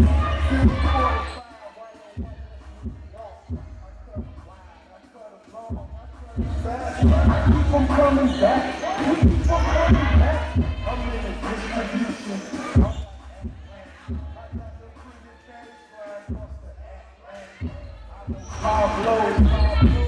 I'm coming back. We keep on coming back. I'm in the distribution. I got the pretty face flying across the act. I blow.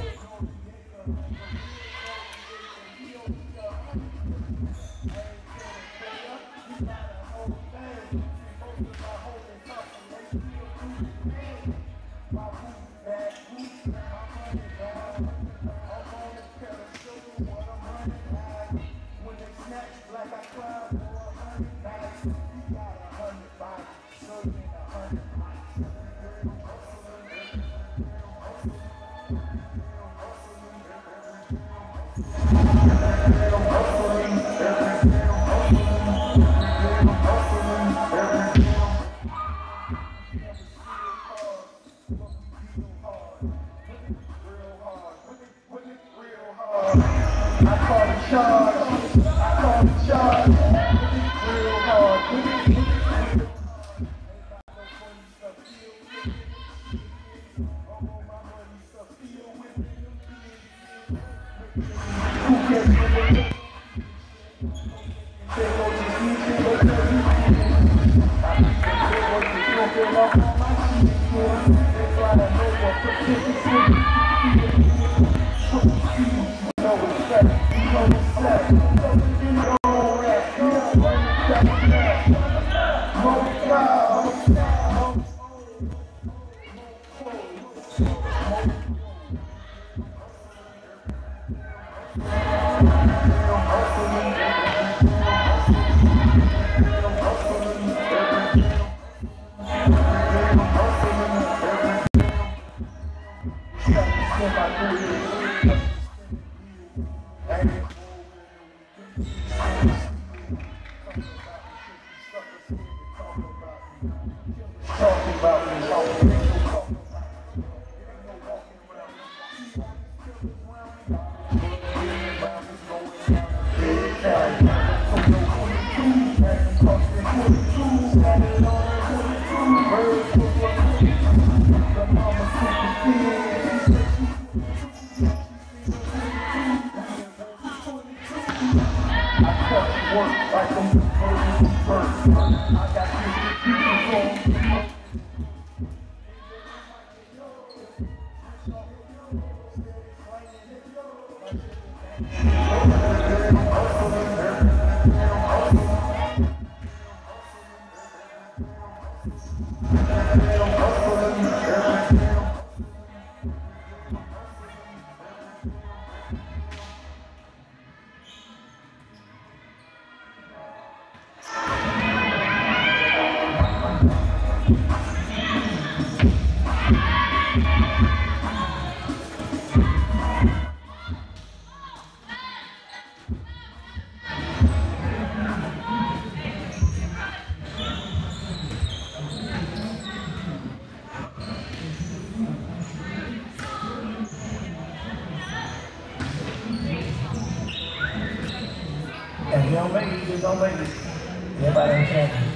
Don't make it. Everybody ain't champion.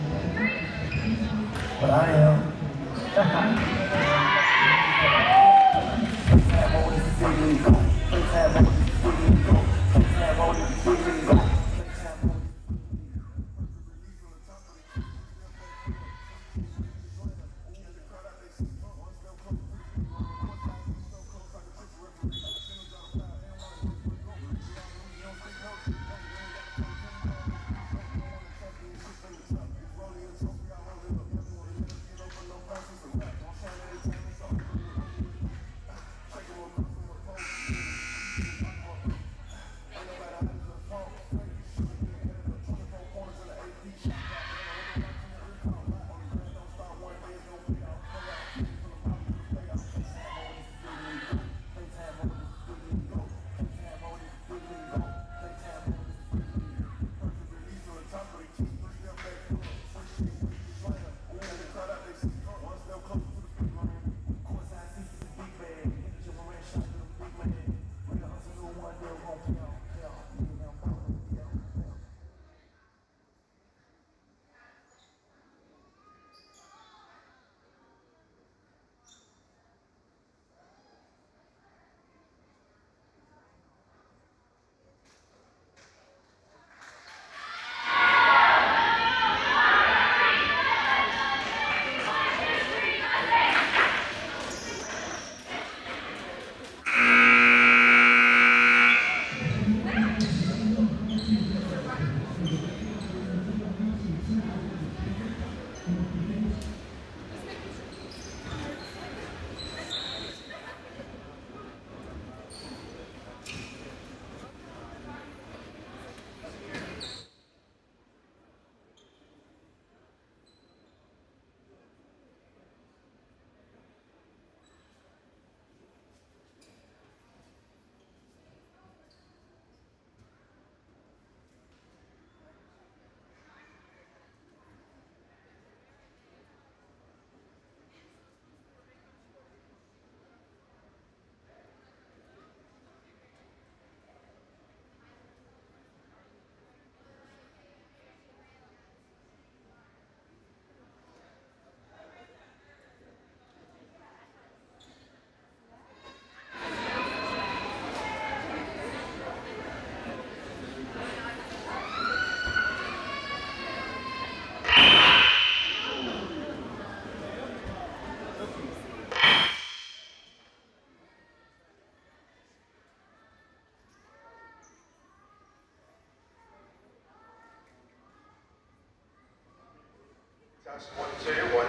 But I am.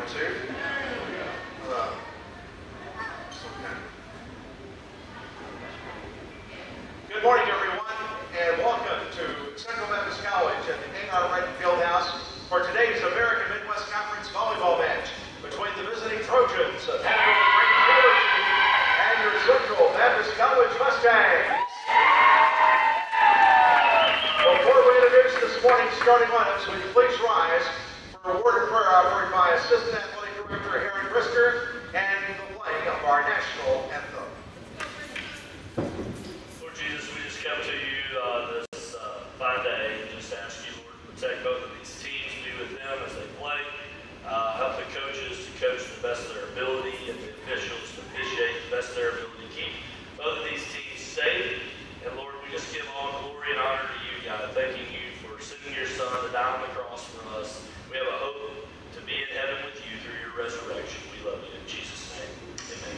2. Good morning, everyone, and welcome to Central Baptist College at the Reddin Fieldhouse for today's American Midwest Conference volleyball match between the visiting Trojans of Hannibal-LaGrange and your Central Baptist College Mustangs. Before we introduce this morning's starting lineups, will you please rise for a word of prayer offered by Assistant Athletic Director Harry Brisker and the playing of our national anthem. Lord Jesus, we just come to you this fine day and just ask you, Lord, to protect both of these teams, be with them as they play, help the coaches to coach to the best of their ability and the officials to officiate to the best of their ability. Keep both of these teams safe, and Lord, we just give all glory and honor to you, God, thanking you for sending your Son to die on the cross for us. We have a hope to be in heaven with you through your resurrection. We love you. In Jesus' name, amen.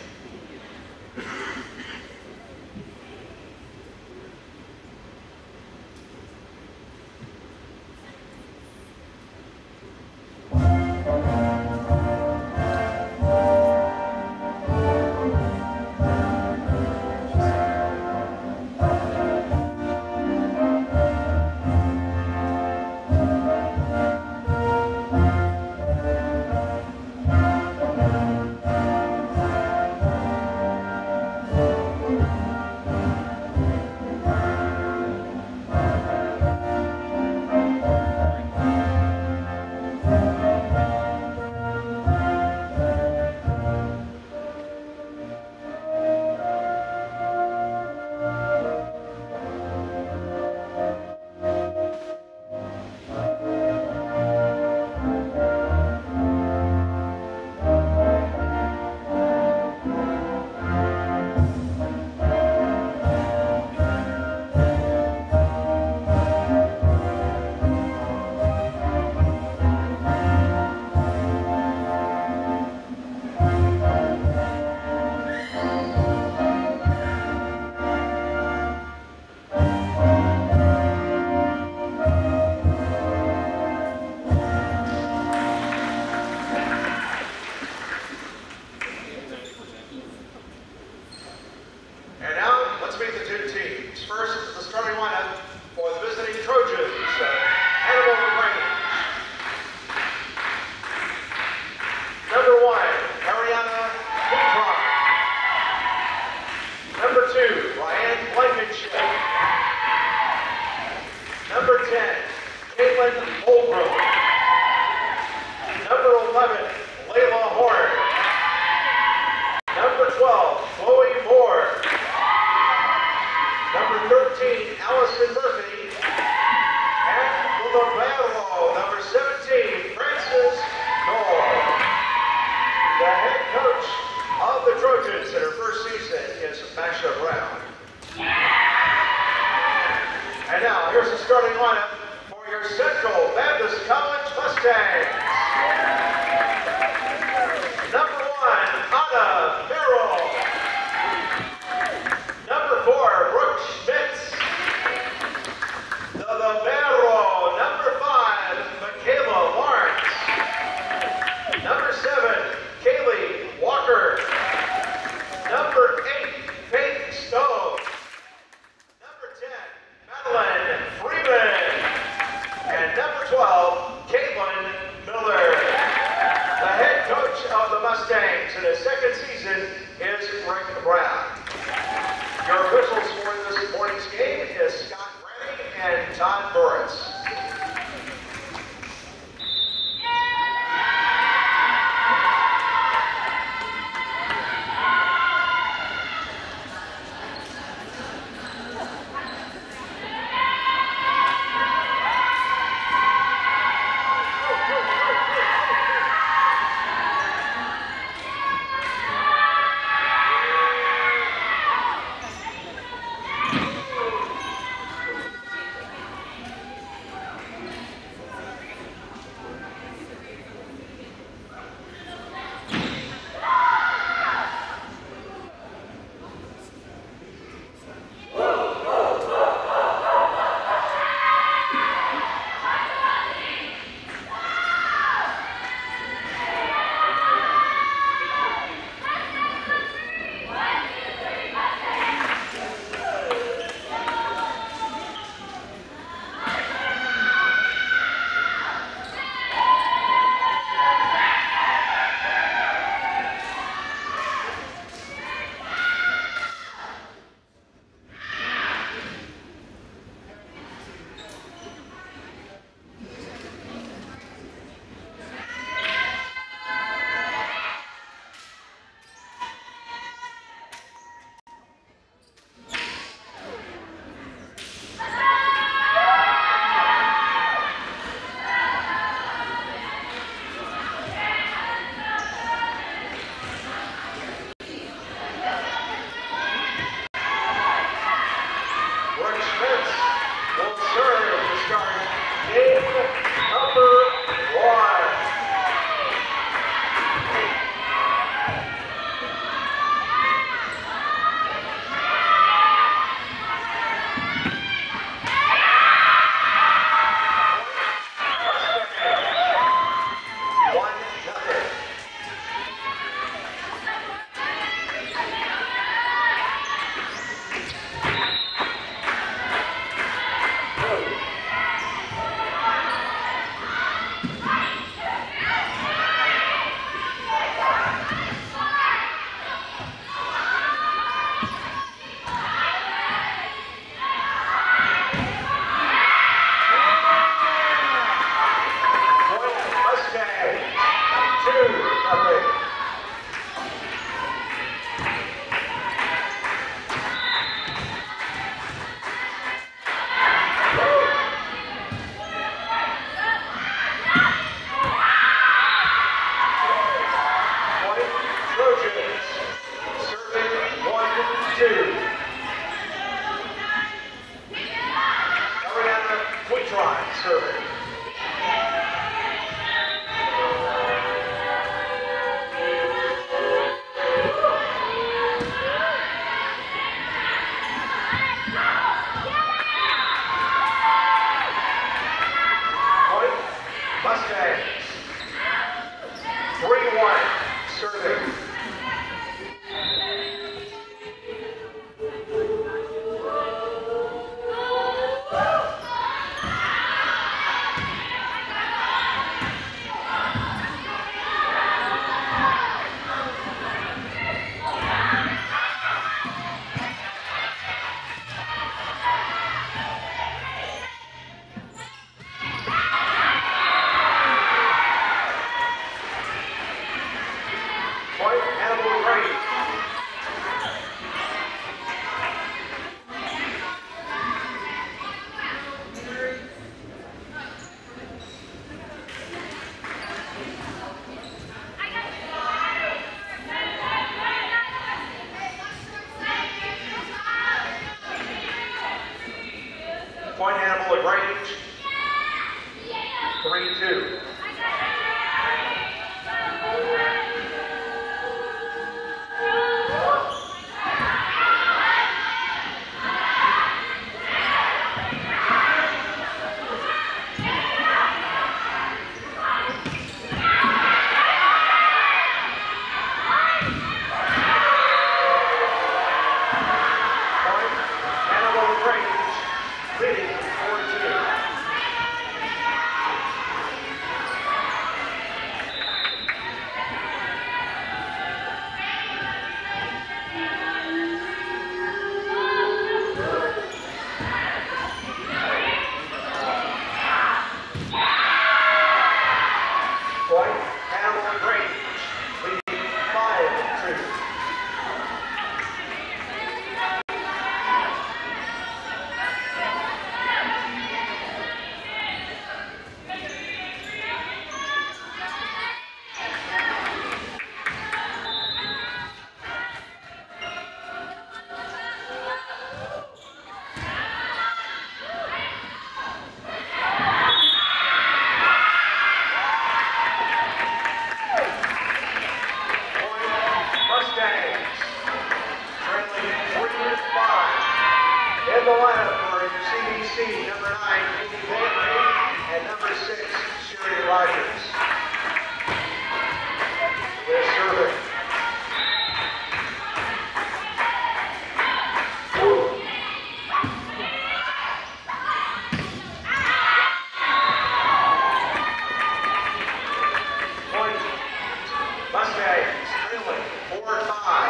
Mustangs trailing 4-5.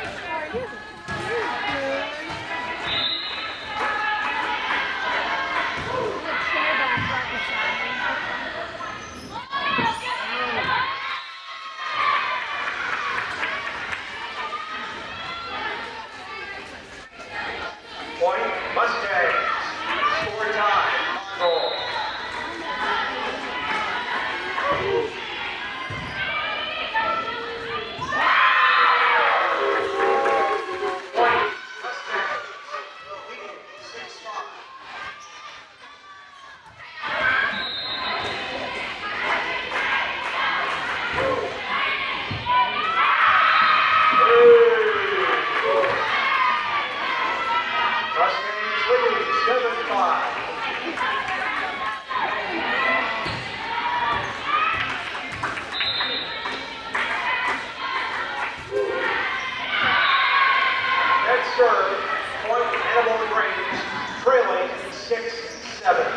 Point Mustangs. Score time. Goal. Point Mustangs. Leading 6-5. Mustangs leading 7-5. Next serve, point Hannibal-LaGrange, trailing 6-7.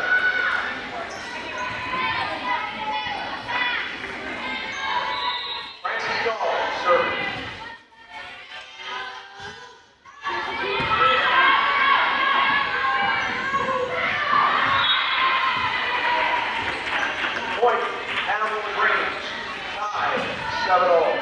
Francis Dahl, serve. Point Hannibal-LaGrange, tie 7-all.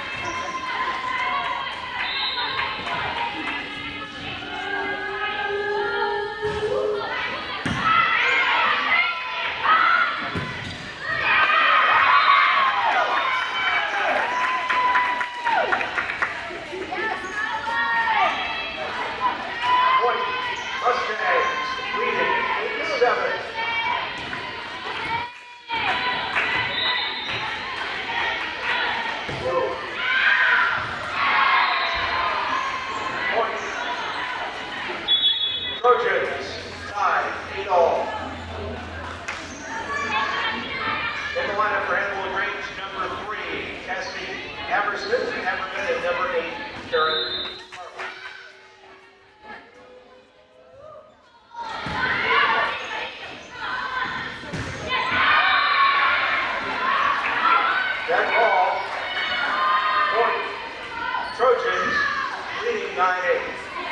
Point Mustangs leading 8-7. Point Trojans tied 8-all. In the lineup for Hannibal-LaGrange, number 3, Cassie Haverman, and number 8, Karen Harlan. That ball, point Trojans leading 9-8.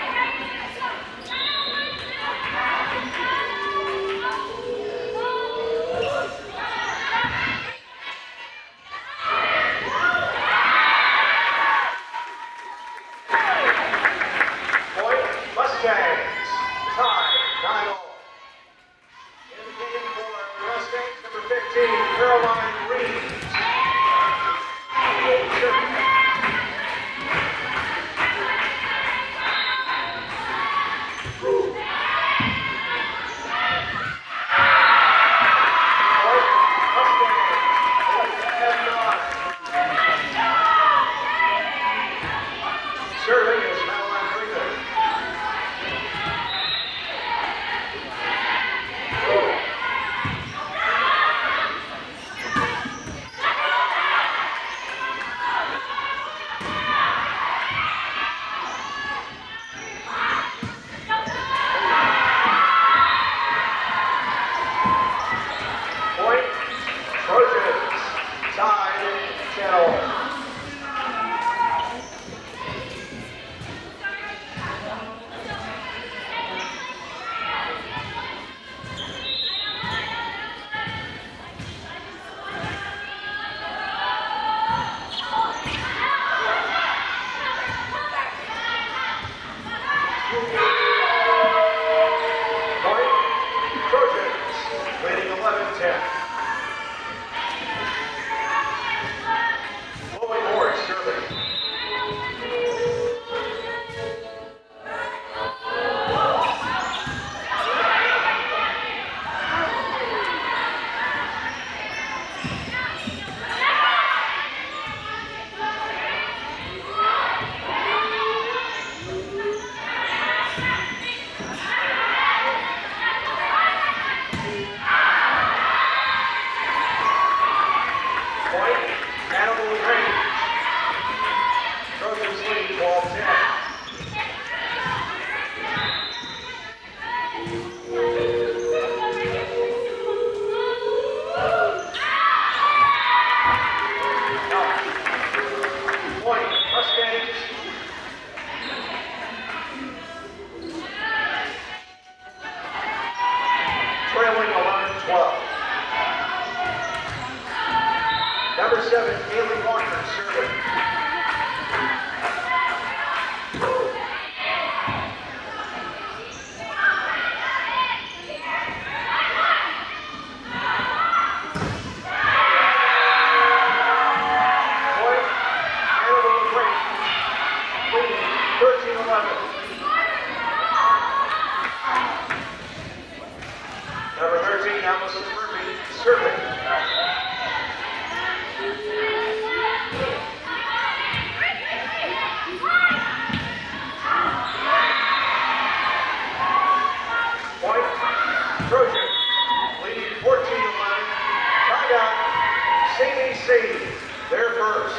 Point Mustangs tied 9-all. In the game for the Mustangs, number 15, Caroline Reed. 11. Number 13, Allison Murphy, serving. Point, Trojan, leading 14-11. Timeout, CDC, their first.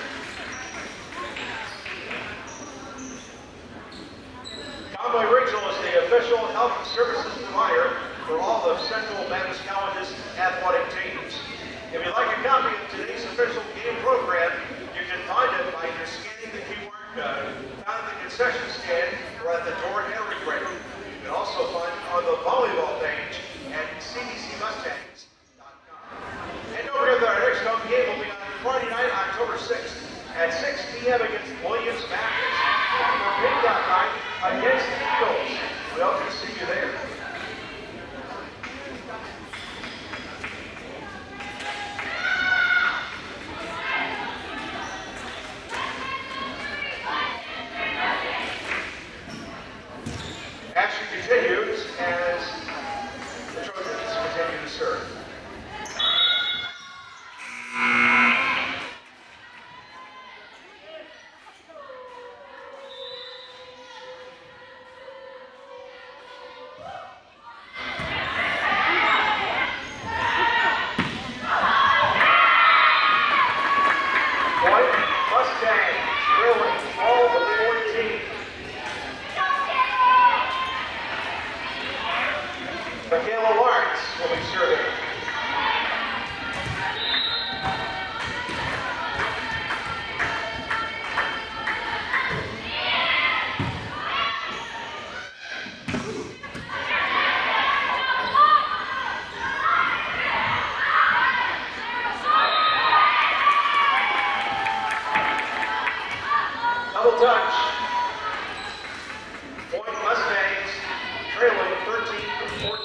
Conway Regional is the official health services provider for all of Central Baptist College's athletic teams. If you'd like a copy of today's official game program, you can find it by either scanning the QR code found in the concession stand or at the door entry rate. You can also find it on the volleyball page at cdcmustangs.com. And don't forget that our next home game will be on Friday night, October 6th at 6 p.m. against Williams Baptist. For pickup night against the Eagles. We hope to see you there. Action continues as the Trojans continue to serve. Double touch. Point Mustangs trailing 13-14.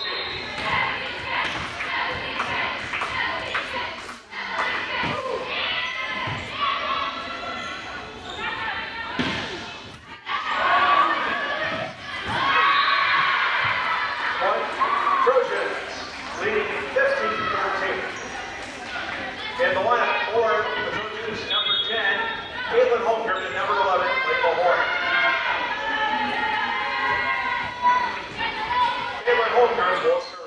Point Trojans leading 15-13. In the lineup for the Trojans, number 10, Caitlin Holmgren, and number 11, Rachel Horn. Caitlin Holmgren will serve.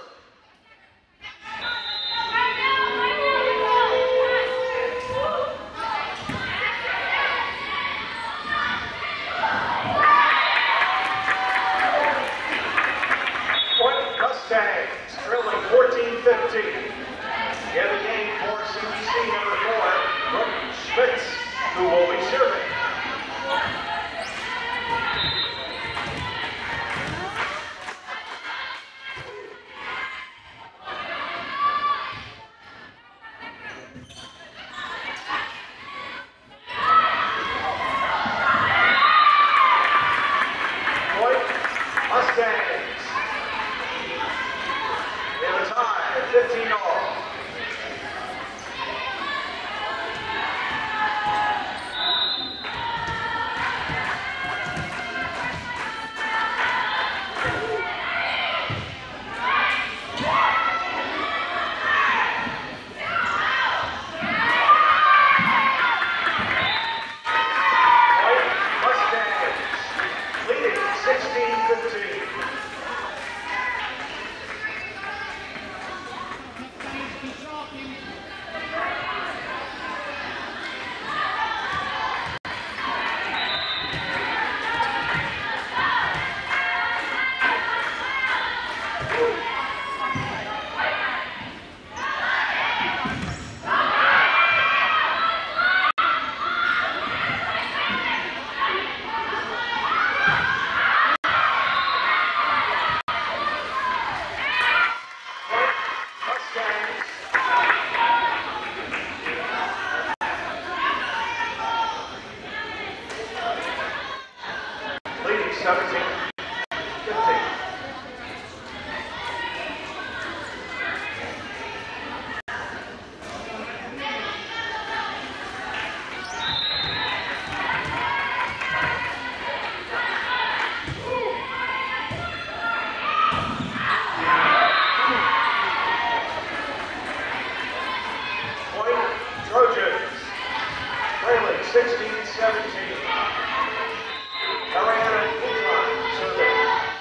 Point Mustangs, trailing 14-15. In the game for CBC, number 4, Brooke Schmitz, who will be serving. Point Mustangs. In the tie, 15-all. Leading 17-15. 16-17. Hannibal-LaGrange serving.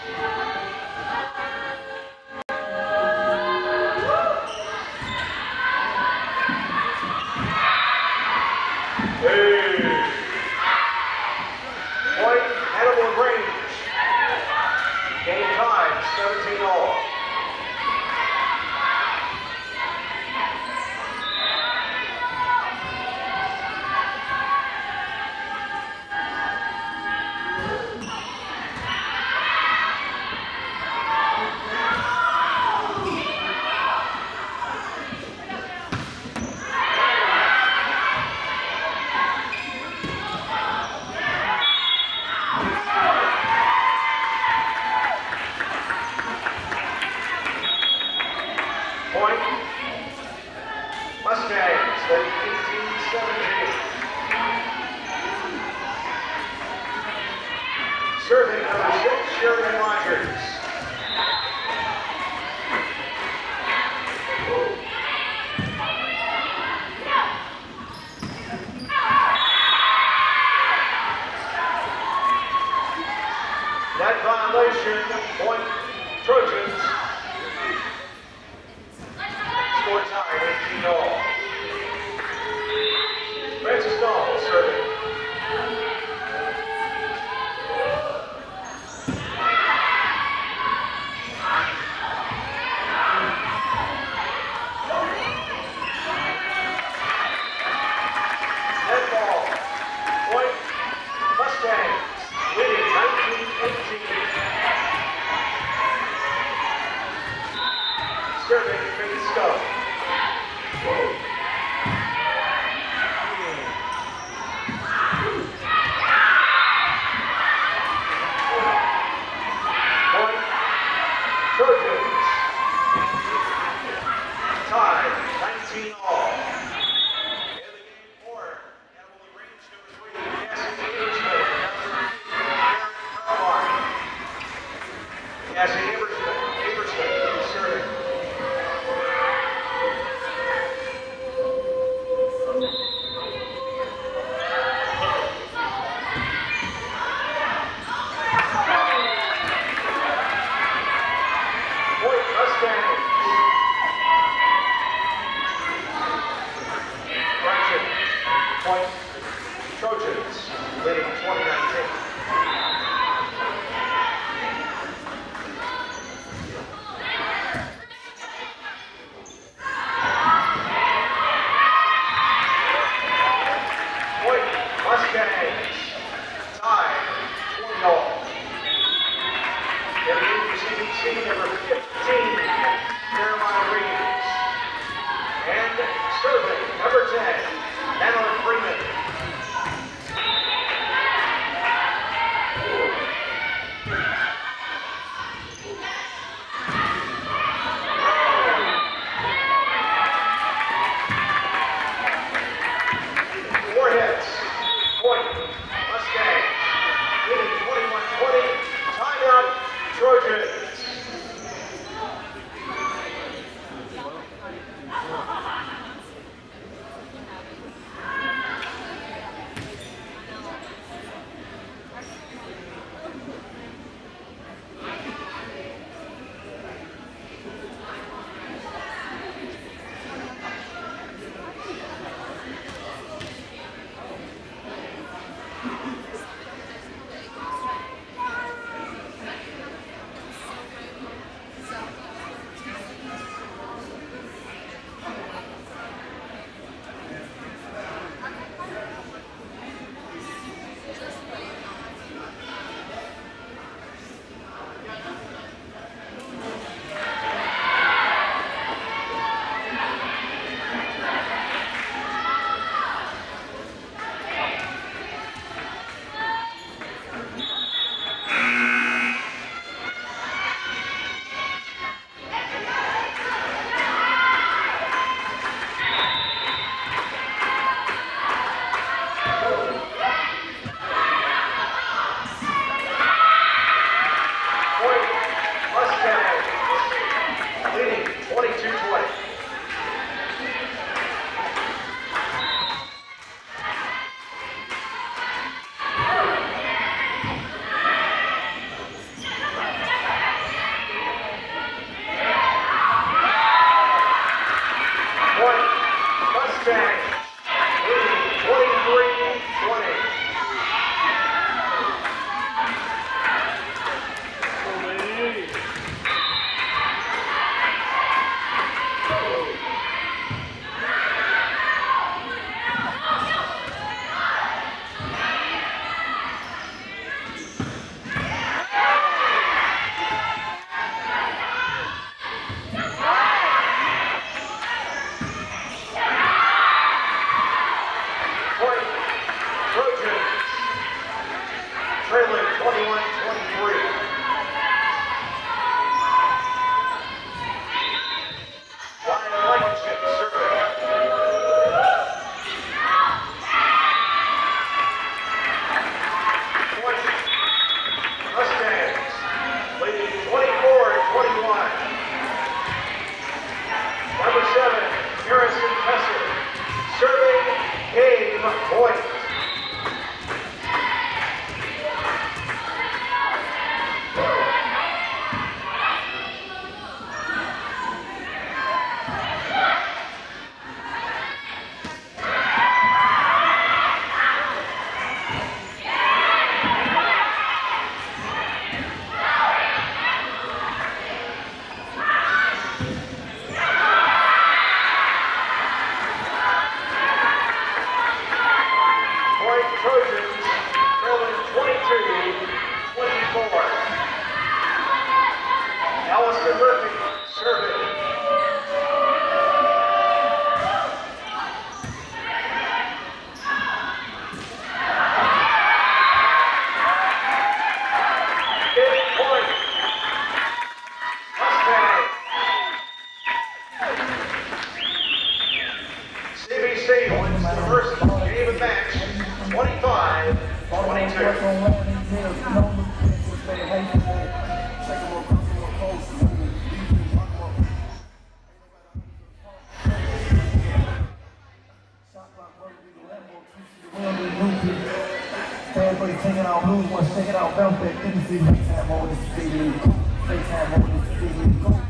Point, Hannibal-LaGrange. Game time, 17-all. Point, Mustangs, leading 18-17. Serving number 6, Sheridan Rogers. That violation, point, Trojans. Score time, 18-all. Francis Dahl serving. Net ball, point, Mustangs, leading 19-18. Serving, Faith Scott. Point, Trojans. Tie, 19-all. In the game for Hannibal-LaGrange, number 3, Cassie Abersman. Cassie Abersman is serving. Point, Mustangs. Correction. Point, Trojans, leading 20-19. Point, Mustangs. Tie, 20-all. In the CBC, number 15, Carolina Reeves. And serving, number 10, Madeline Freeman. Four hits. Point, Mustangs. Leading 21-20. Timeout, Trojans. Everybody taking out blue, one's taking out Velvet, Tennessee, next time over this big league, next time over this big league, go.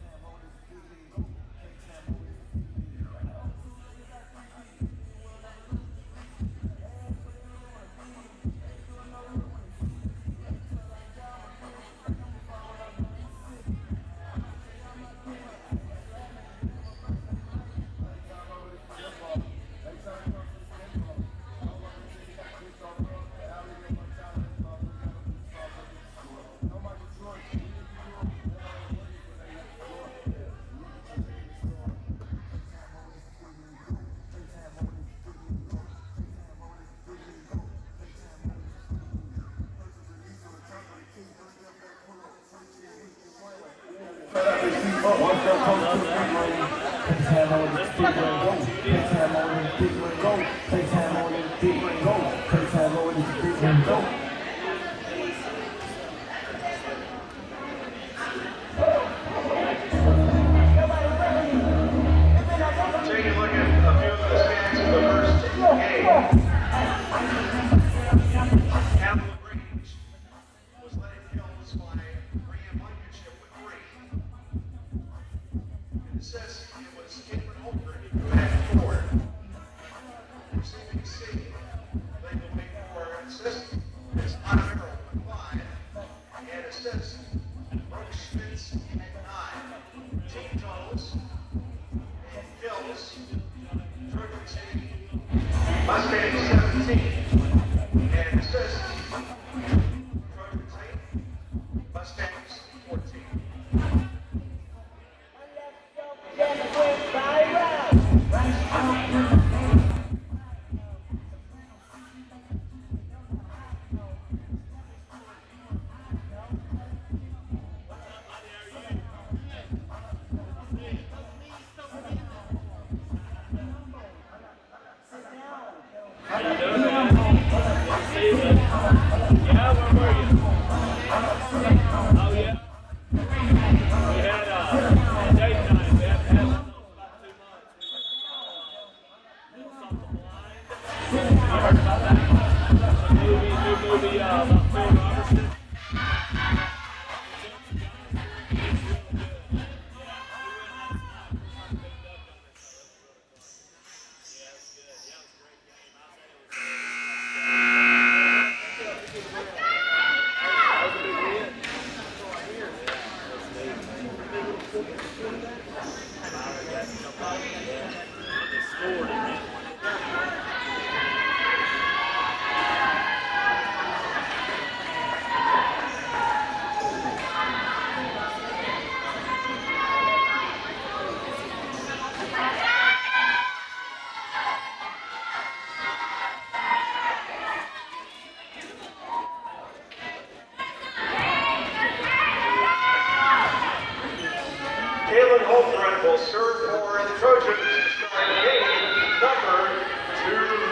Will serve for the Trojans to start game number 2.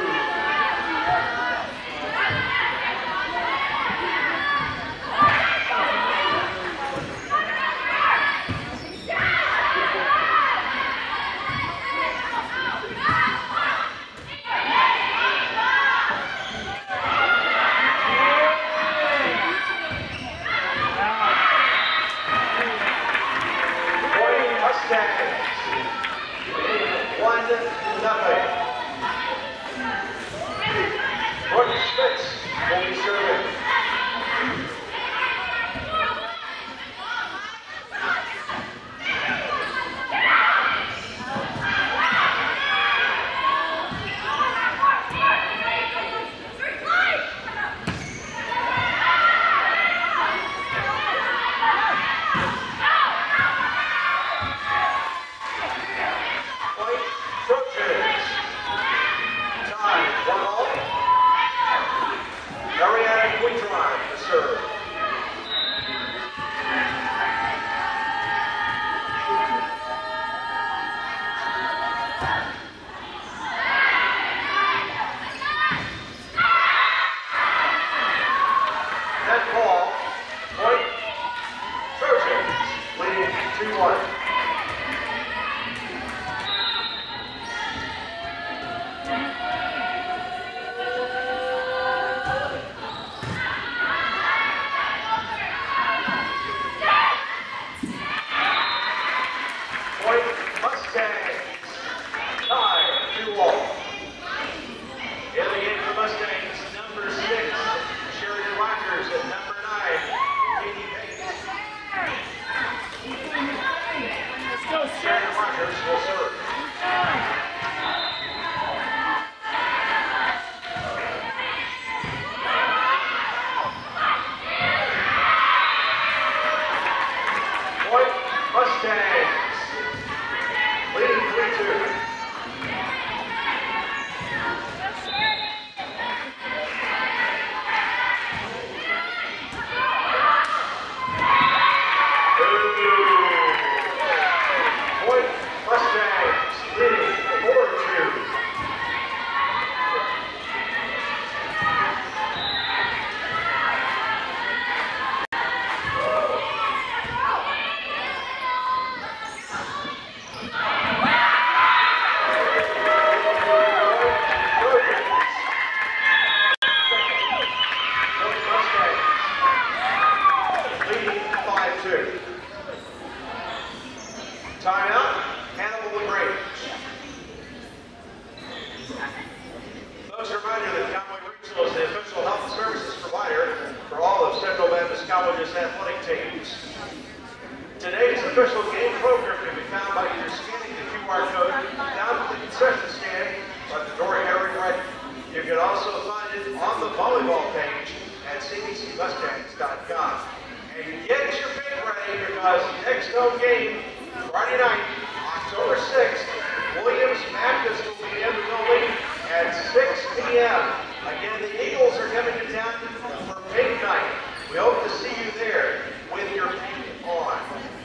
athletic teams. Today's official game program can be found by either scanning the QR code down at the concession stand or at the door area right. You can also find it on the volleyball page at cbcmustangs.com. And get your bid ready because next home game, Friday night, October 6th, Williams Baptist will be in the building at 6 p.m. Again, the Eagles are coming to town for pink night. We hope to see you there with your pink on.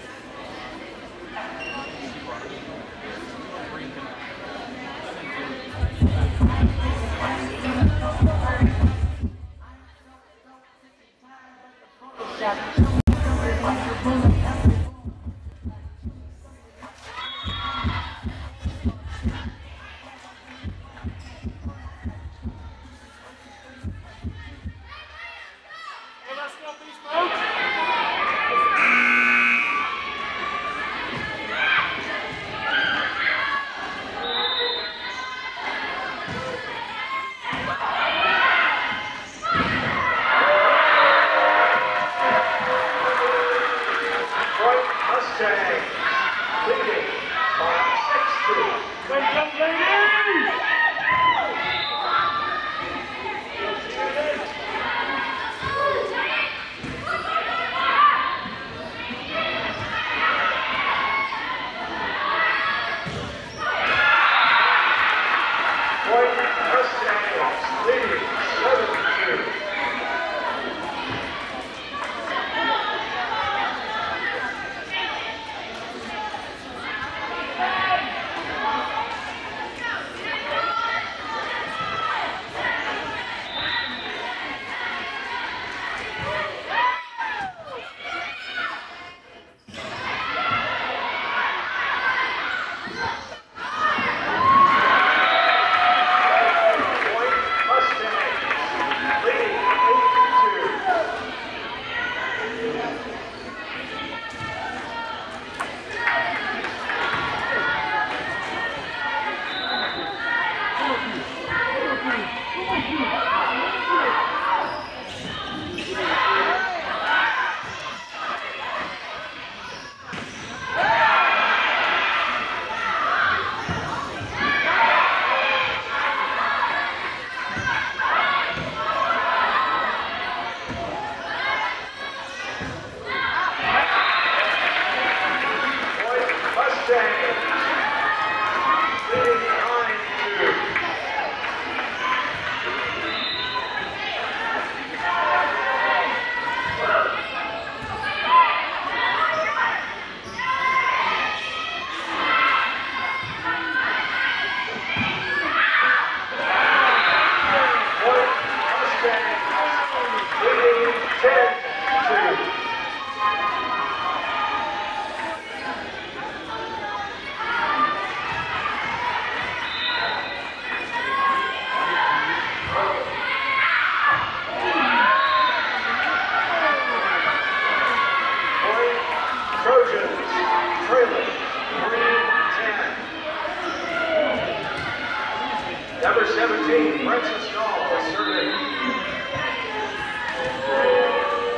Number 17, Francis Dahl, serving.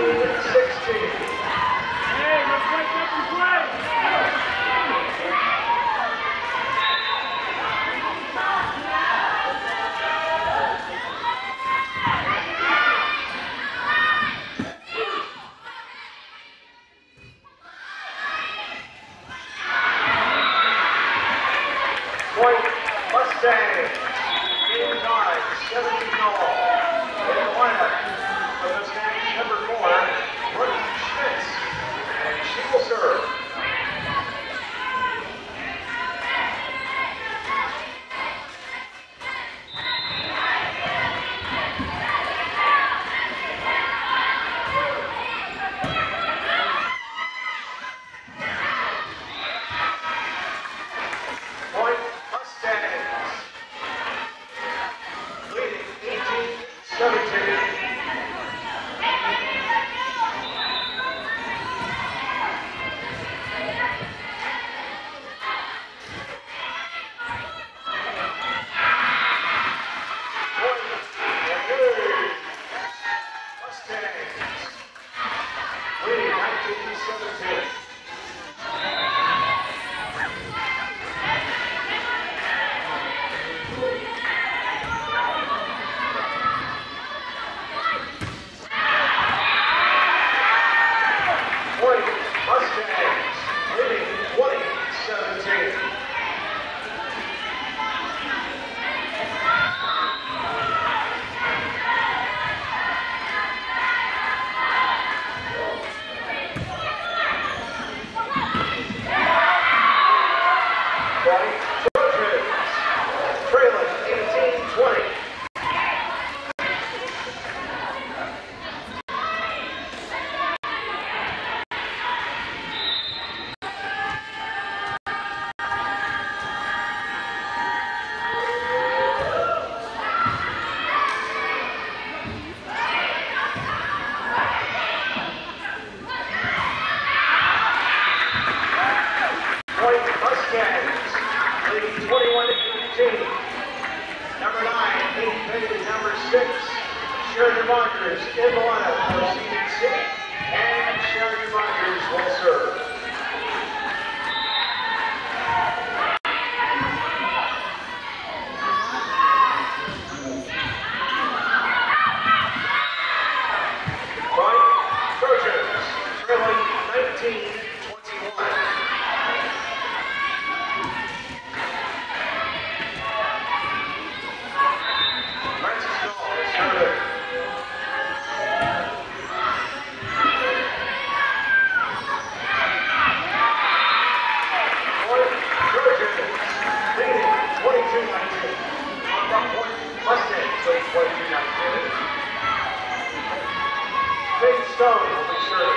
Point Mustang. Game time, 17 all. In the lineup for Mustangs, number 4, Reddin Fieldhouse. And she will serve. Point Mustangs. Leading 18-17. In the lineup for CDC, and Sherry Rogers will serve. Right, Trojans, trailing 19-21. Big Stone will be served.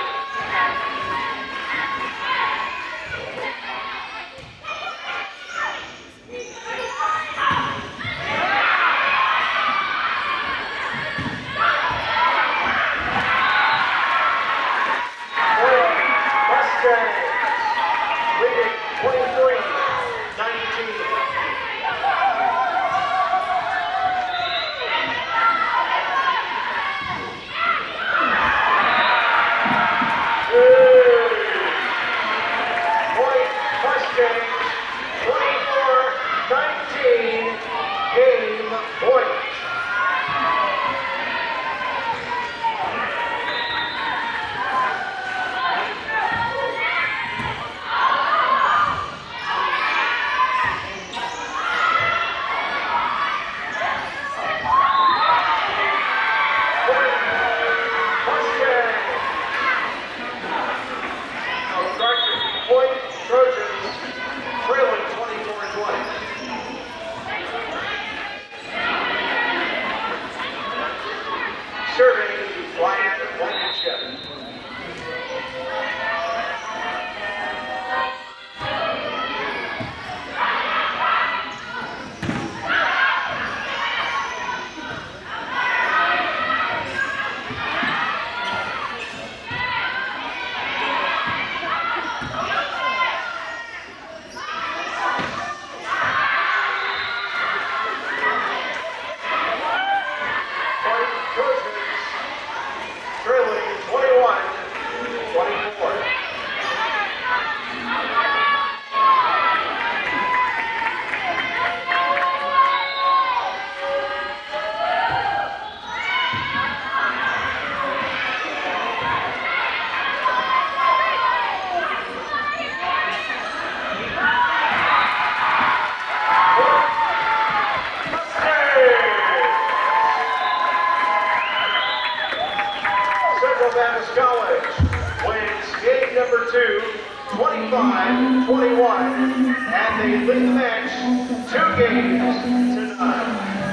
Mustangs leading 23-19. Trojans trailing 24-20. 2, 25-21, and they lead the match 2 games to none.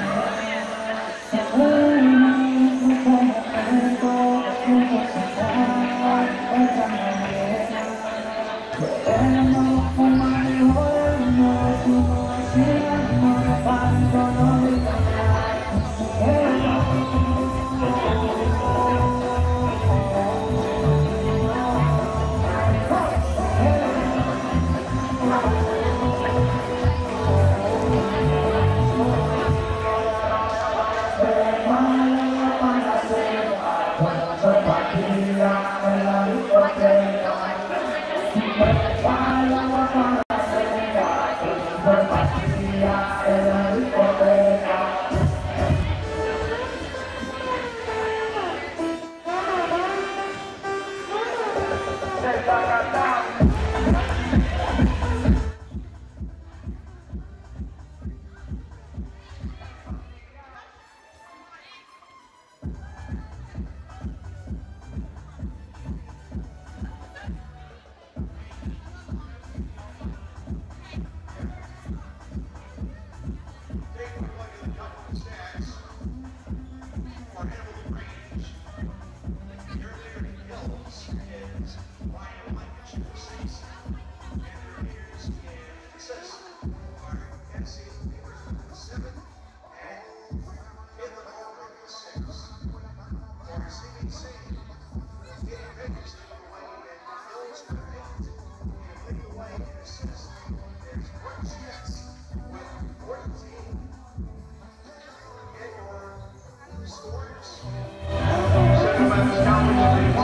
For Hannibal-LaGrange, your Reddin Fieldhouse is Hannibal-LaGrange, and their leaders in success are FC Papers with 7 and Hannibal-LaGrange with 6. For CBC, getting Vegas to the way and Hills with 8, and leading the way in assists. There's Brett Jets with 14. Get your scores. Central Baptist College leads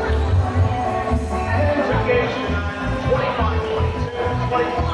2 games to none, 25-22,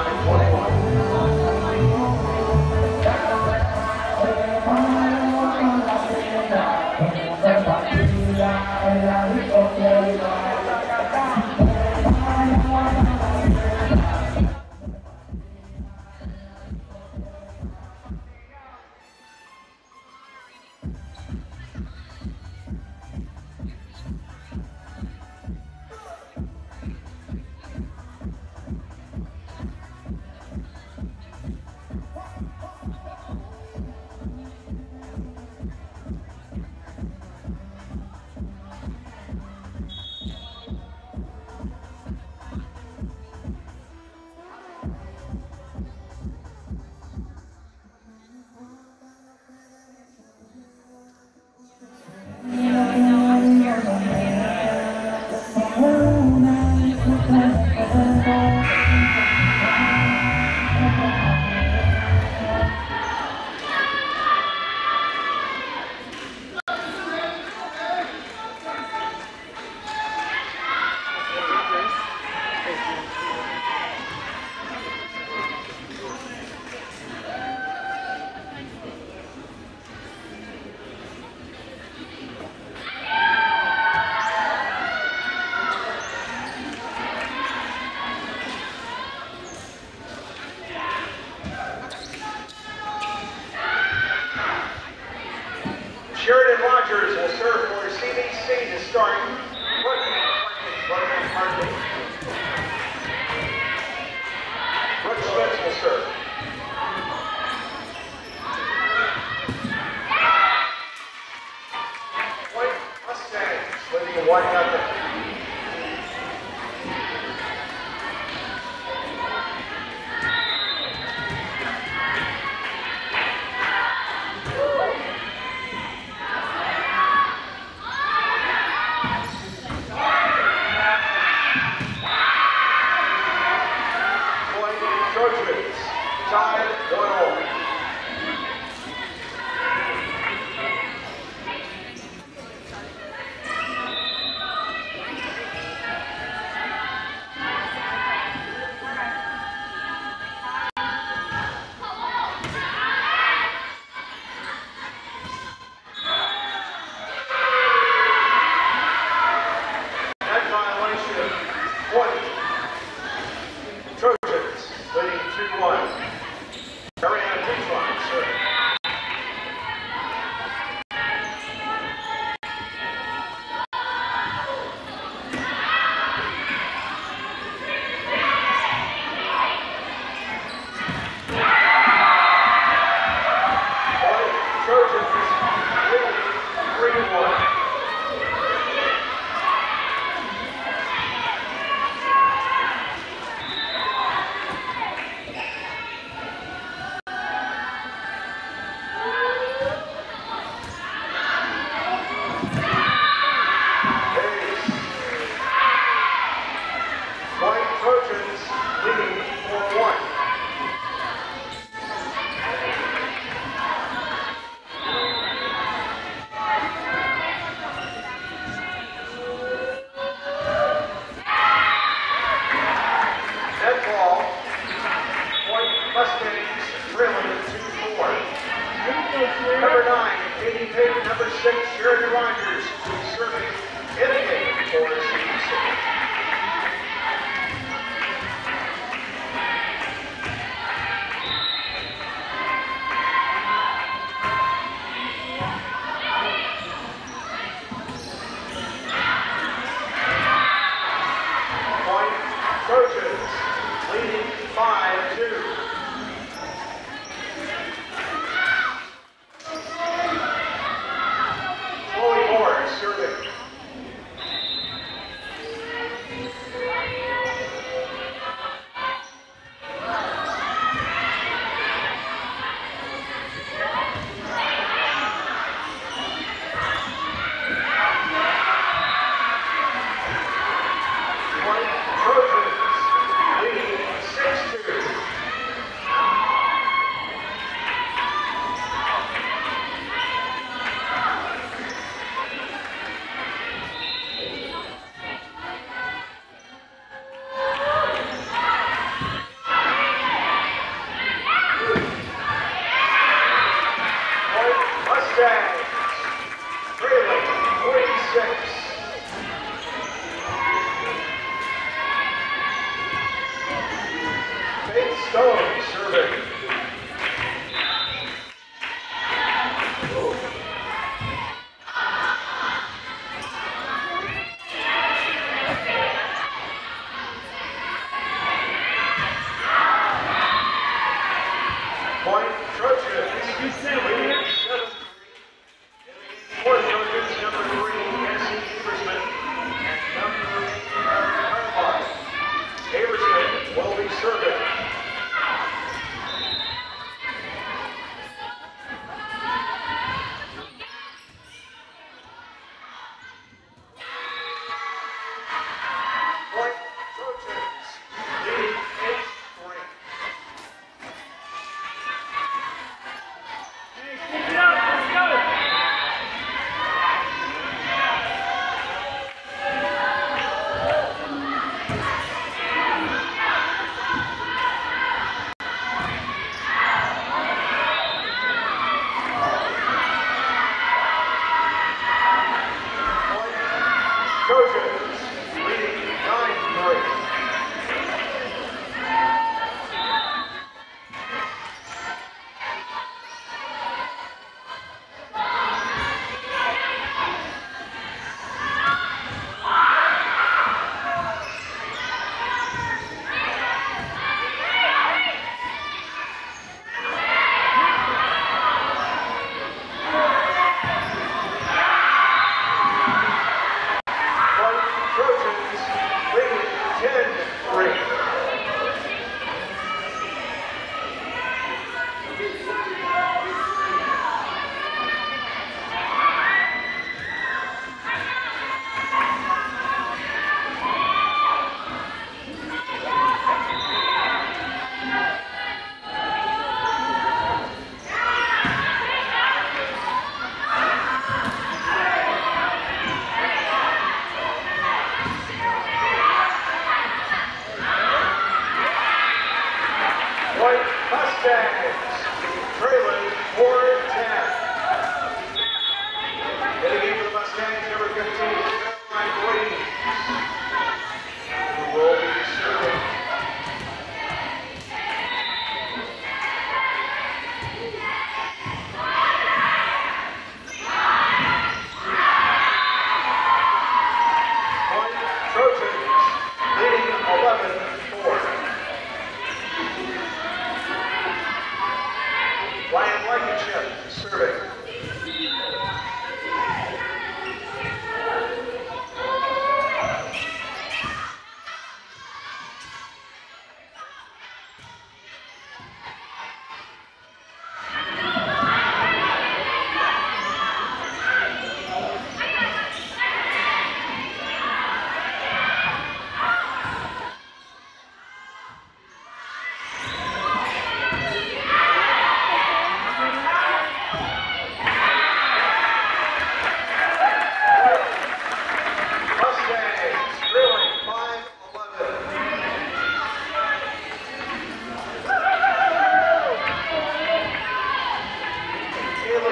Rogers will serve for CBC to start. Brooke Schmitz will serve. White Mustangs leading 1-0. Trojans Trojans leading 3-1. Number 9, Katie Payton. Number 6, Sheridan Rogers, serving in the game for CBC. Point Trojans, leading 5-2. Serving.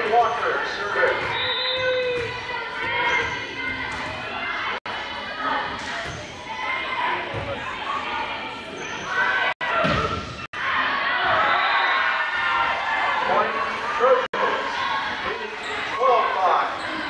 Walker, serving. Point Trojans, leading 12-5.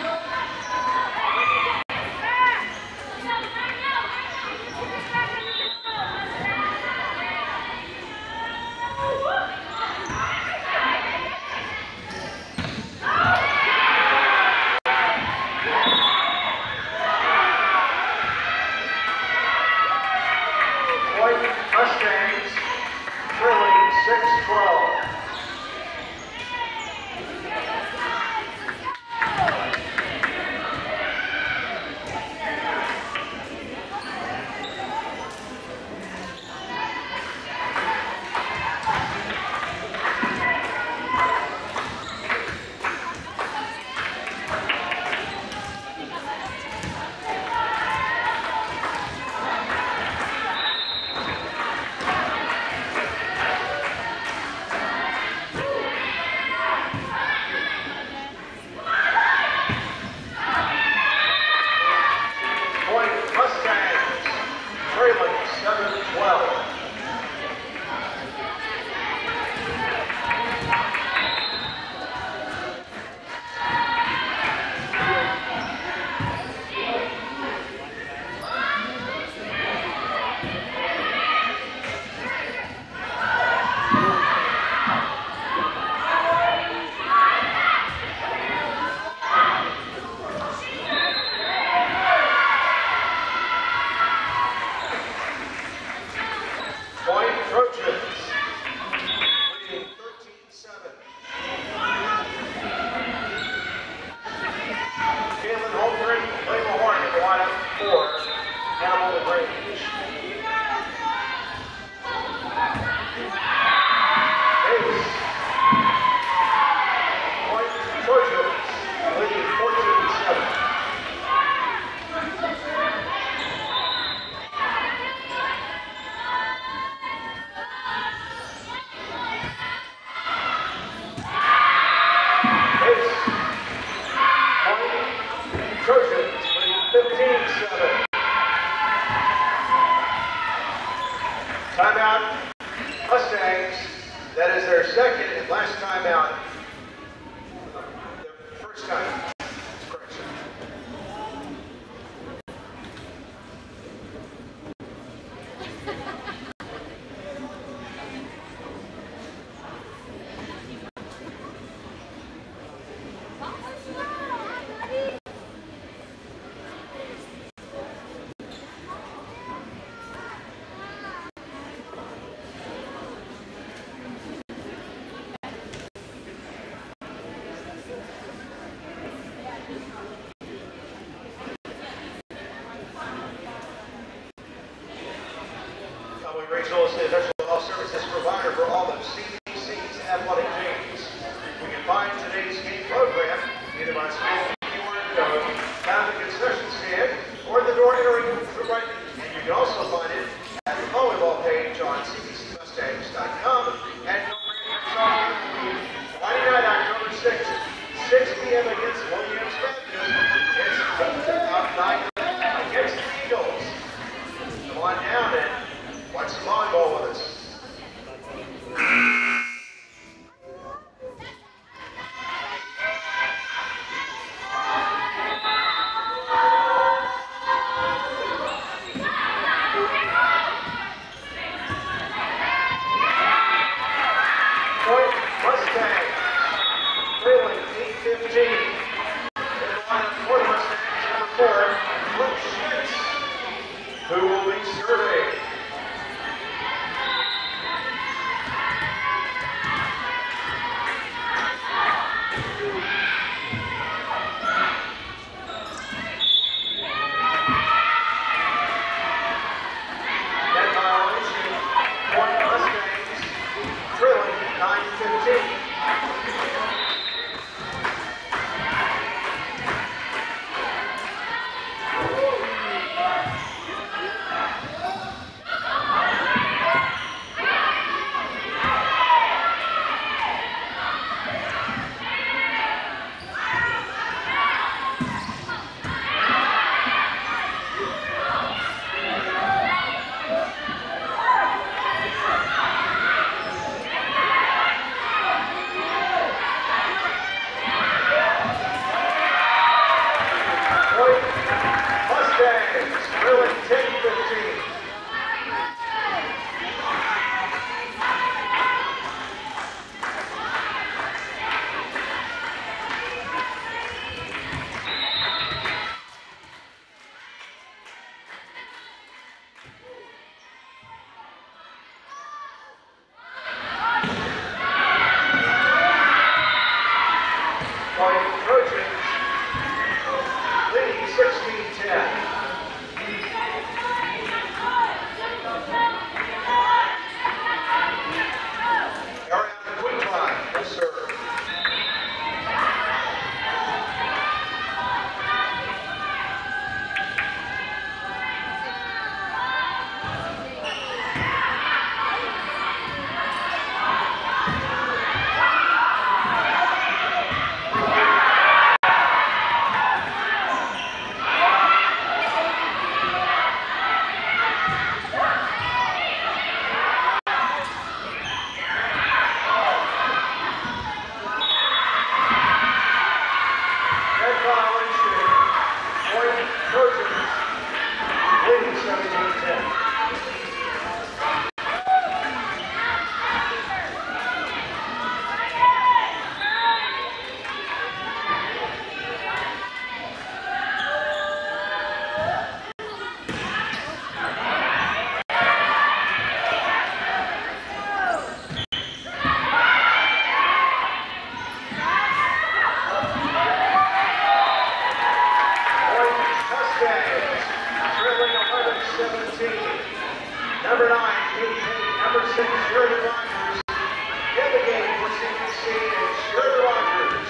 Mustangs trailing 6-12. Mustangs trailing 7-12. Point Trojans, leading 13-7. Caitlin Holmgren, Layla Horn in the lineup for Hannibal-LaGrange. Ace. Point Trojans, leading 14-7. Trojans leading 15-7. Timeout, Mustangs. That is their second and last timeout. Their first time. Correction. Conway Regional is the official health services provider for all of CDC's athletic teams. We can find today's game program either by scanning the QR code found at the concession stand or the door entering the right. And you can also find it at the volleyball page on cdcmustangs.com. And don't forget to talk Friday night, October 6th, 6 p.m. against Williams Baptist. It's top 9 against the Eagles. Come on down and watch some volleyball with us. Point Mustangs, trailing 8-15. In the lineup for the Mustangs, number 4, Luke Schmitz, who will be serving. Net violation, Point Mustangs, trailing 9-15. Point Trojans, leading 16-10. Number 9, number 6, Sheridan Rogers. In the game for CBC and Sheridan Rogers.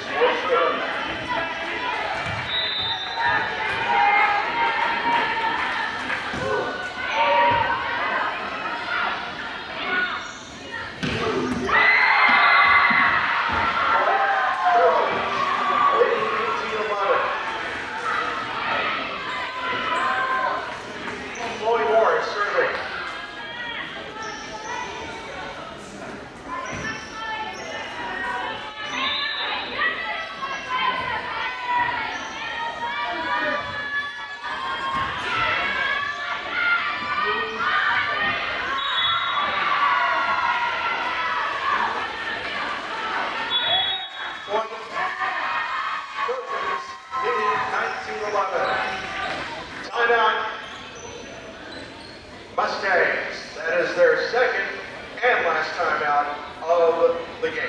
Mustangs. That is their second and last time out of the game.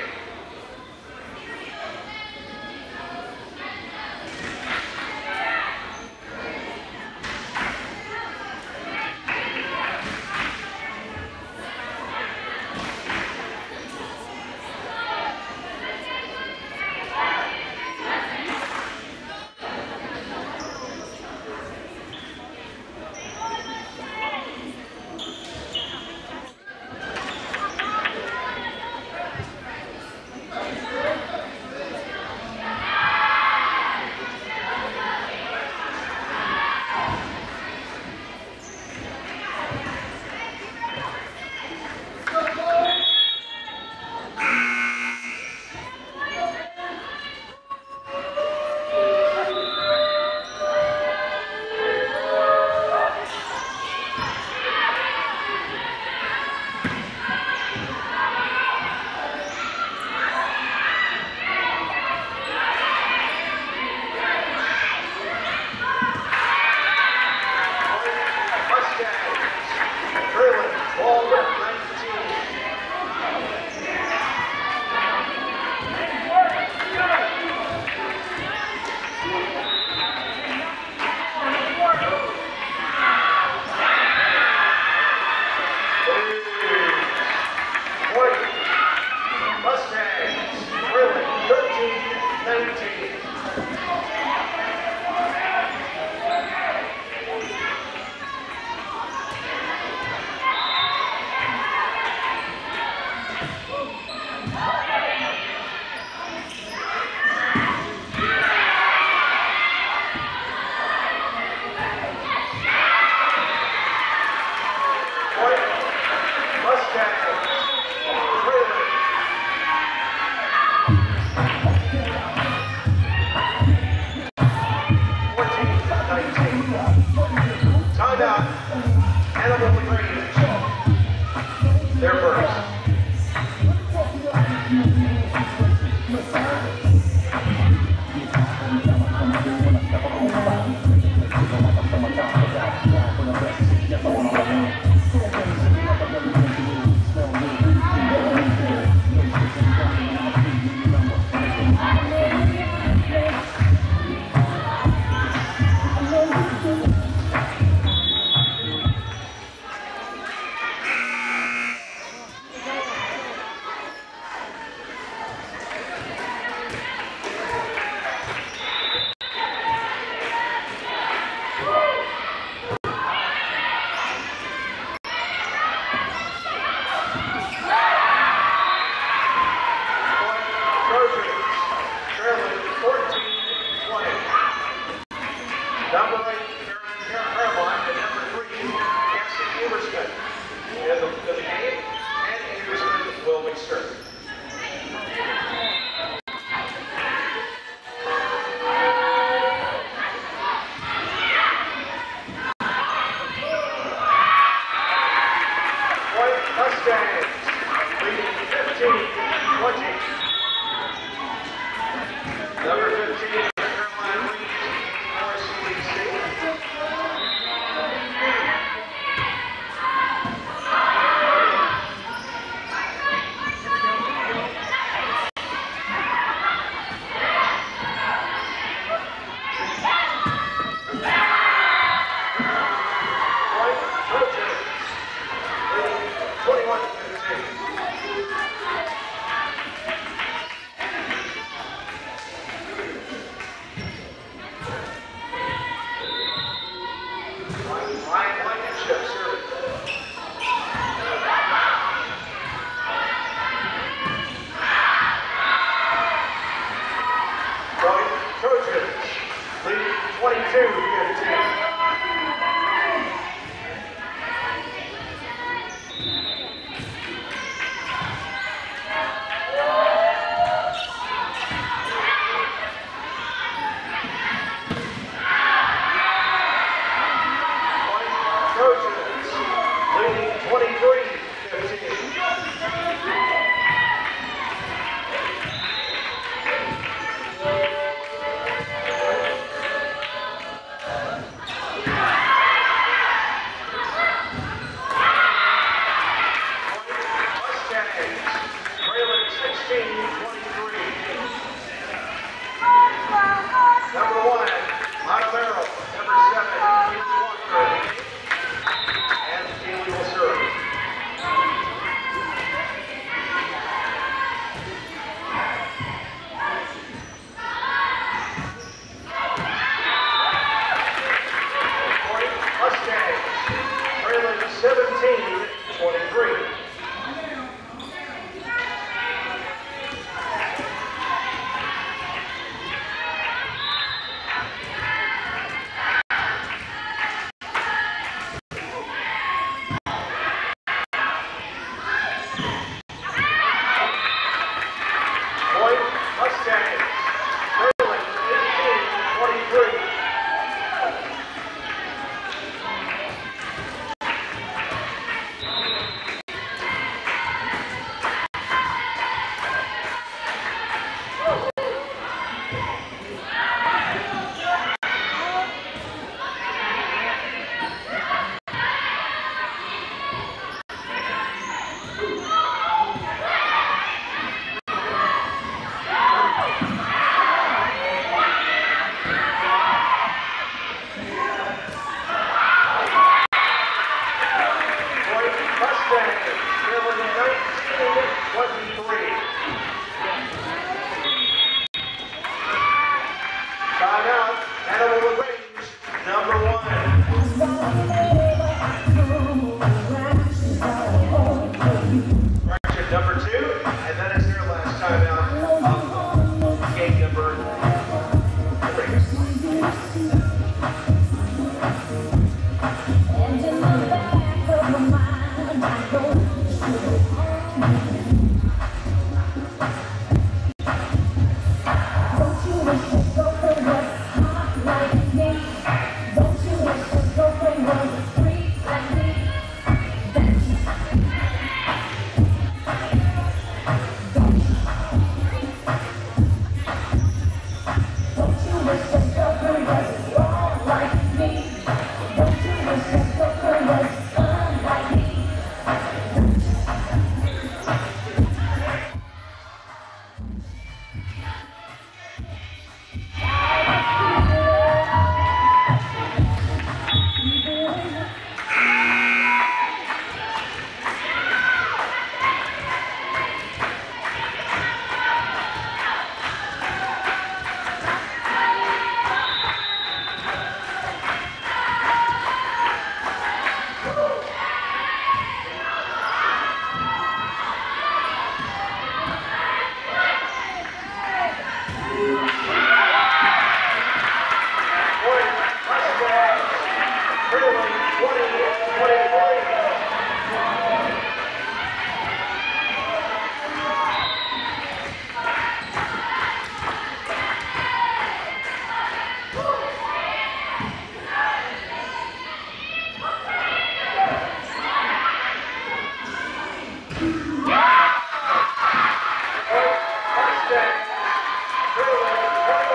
22-15. Timeout, Hannibal-LaGrange, number 1. Correction, number 2, and that is their last timeout of game number 1.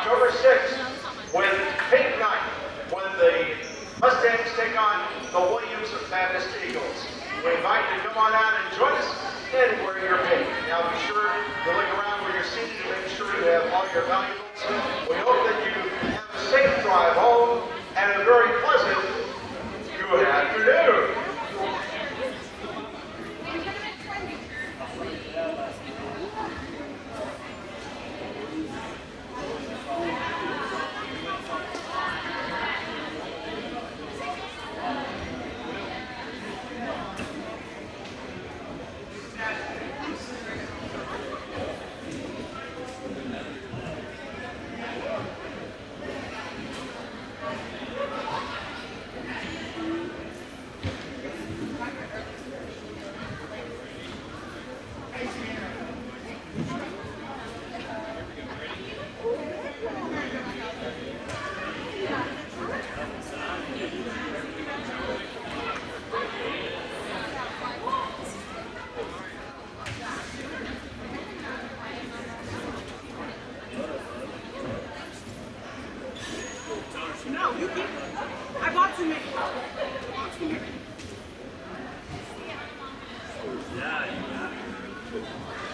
October 6th with Pink Night when the Mustangs take on the Williams Baptist Eagles. We invite you to come on out and join us and wear your pink. Now be sure to look around where you're seated and make sure you have all your valuables. We hope that you have a safe drive home and a very pleasant good afternoon. No, you keep. I bought some. Yeah, you got it.